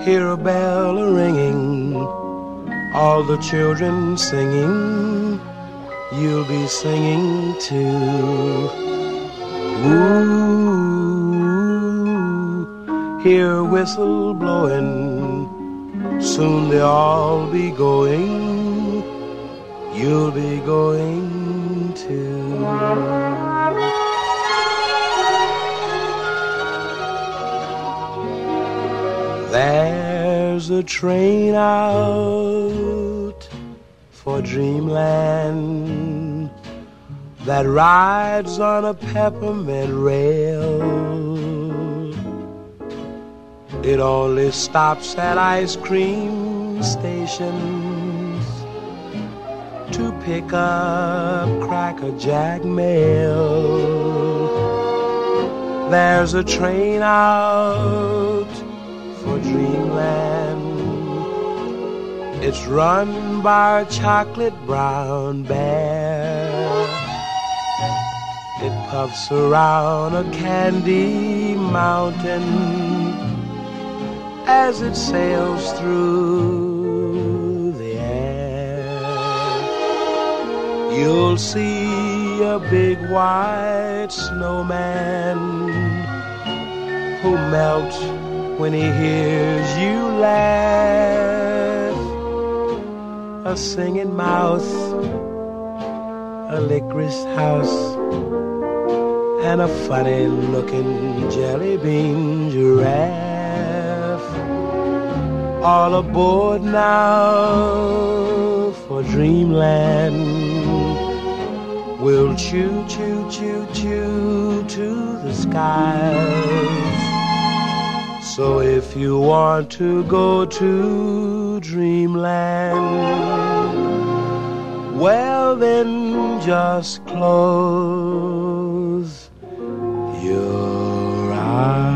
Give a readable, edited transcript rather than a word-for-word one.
hear a bell a-ringing, all the children singing, you'll be singing too. Ooh, hear a whistle blowing, soon they'll all be going, you'll be going too. There's a train out for Dreamland that rides on a peppermint rail. It only stops at ice cream stations to pick up Cracker Jack mail. There's a train out for Dreamland. It's run by a chocolate brown bear. It puffs around a candy mountain as it sails through the air. You'll see a big white snowman who melts when he hears you laugh. A singing mouth, a licorice house, and a funny-looking jelly bean giraffe. All aboard now for Dreamland. We'll choo, choo, choo, choo to the skies. So if you want to go to Dreamland, well then just close your eyes.